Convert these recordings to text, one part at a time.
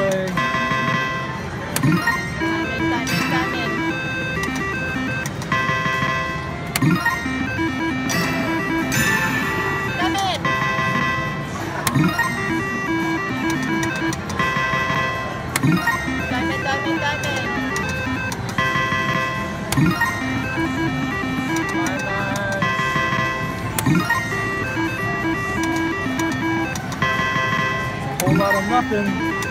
play. Diamond. A whole lot of nothing.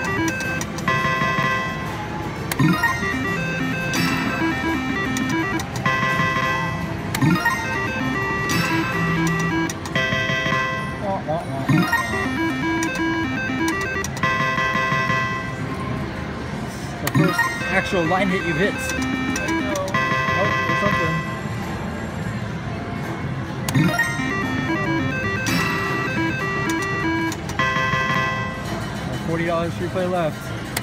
The first actual line hit you've hit. I know. Oh, there's something. $40 free play left.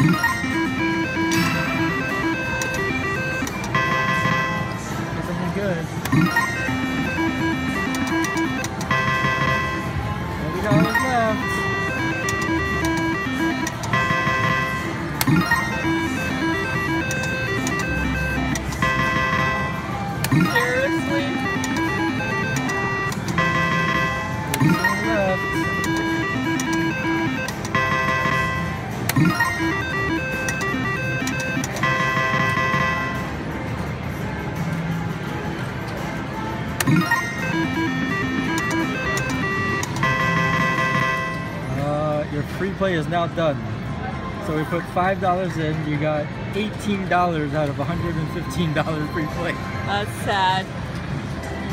Get something good. $40 left. Seriously? Left. Your free play is now done. So we put $5 in, you got $18 out of $115 free play. That's sad.